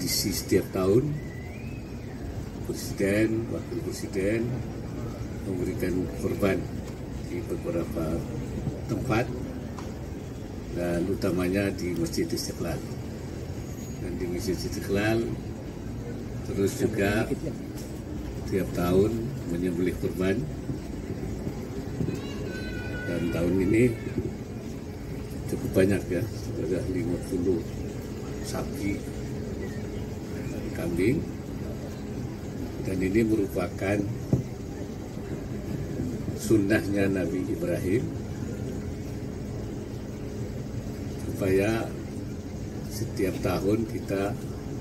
tradisi setiap tahun presiden, wakil presiden memberikan kurban di beberapa tempat dan utamanya di Masjid Istiqlal. Dan di Masjid Istiqlal terus juga tiap tahun menyembelih kurban, dan tahun ini cukup banyak ya, sudah 50 sapi kambing, dan ini merupakan sunnahnya Nabi Ibrahim supaya setiap tahun kita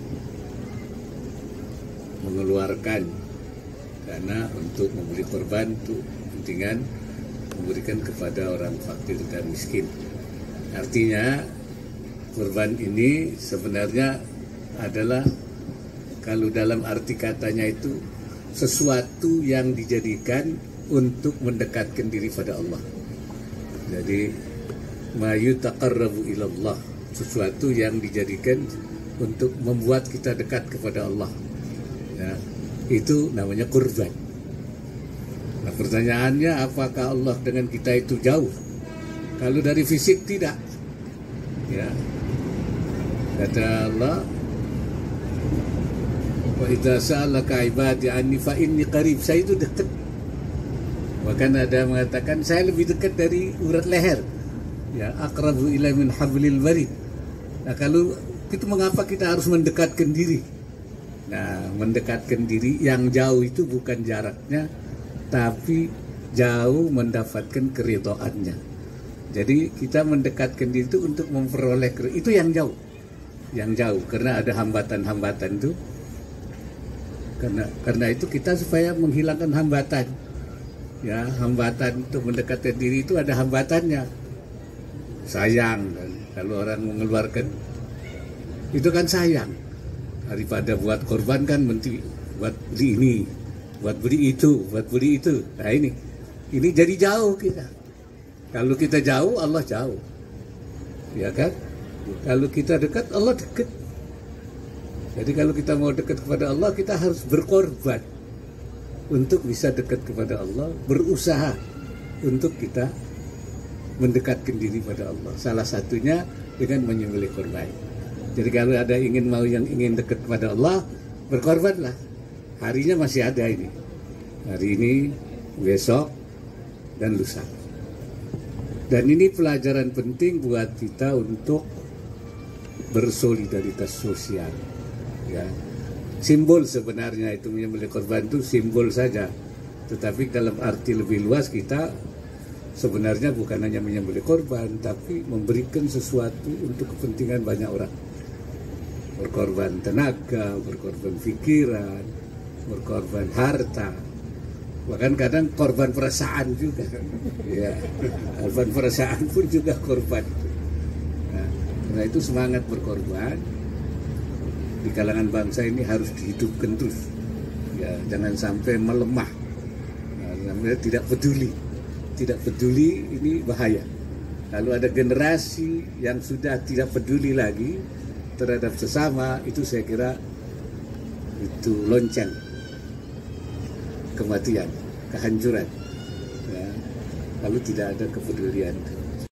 mengeluarkan dana untuk memberi korban untuk kepentingan memberikan kepada orang fakir dan miskin. Artinya korban ini sebenarnya adalah, kalau dalam arti katanya itu, sesuatu yang dijadikan untuk mendekatkan diri pada Allah. Jadi ma yutaqarrabu ilallah, sesuatu yang dijadikan untuk membuat kita dekat kepada Allah ya, itu namanya kurban. Nah, pertanyaannya, apakah Allah dengan kita itu jauh? Kalau dari fisik tidak ya. Kata Allah, wa idza sa'alaka ibadi anni fa inni qarib, saya itu dekat. Bahkan ada mengatakan saya lebih dekat dari urat leher ya, aqrabu ilai min hablil warid. Nah, kalau itu mengapa kita harus mendekatkan diri? Nah, mendekatkan diri yang jauh itu bukan jaraknya, tapi jauh mendapatkan keridhaannya. Jadi kita mendekatkan diri itu untuk memperoleh itu yang jauh. Yang jauh, karena ada hambatan-hambatan itu. Karena itu kita supaya menghilangkan hambatan. Ya, hambatan untuk mendekatkan diri itu ada hambatannya. Sayang, kan? Kalau orang mengeluarkan itu kan sayang. Daripada buat korban kan mesti buat beli ini, buat beli itu, buat beli itu. Nah ini jadi jauh kita. Kalau kita jauh, Allah jauh, ya kan? Kalau kita dekat, Allah dekat. Jadi kalau kita mau dekat kepada Allah, kita harus berkorban untuk bisa dekat kepada Allah, berusaha untuk kita mendekatkan diri pada Allah. Salah satunya dengan menyembelih korban. Jadi kalau ada yang ingin dekat kepada Allah, berkorbanlah. Harinya masih ada ini. Hari ini, besok, dan lusa. Dan ini pelajaran penting buat kita untuk bersolidaritas sosial. Ya. Simbol sebenarnya itu menyembelih korban itu simbol saja. Tetapi dalam arti lebih luas kita sebenarnya bukan hanya menyembelih korban, tapi memberikan sesuatu untuk kepentingan banyak orang. Berkorban tenaga, berkorban pikiran, berkorban harta, bahkan kadang korban perasaan juga. Ya, korban perasaan pun juga korban. Nah, karena itu semangat berkorban di kalangan bangsa ini harus dihidupkan terus. Ya, jangan sampai melemah, sampai tidak peduli ini bahaya. Lalu ada generasi yang sudah tidak peduli lagi terhadap sesama, itu saya kira itu lonceng kematian, kehancuran ya. Lalu tidak ada kepedulian.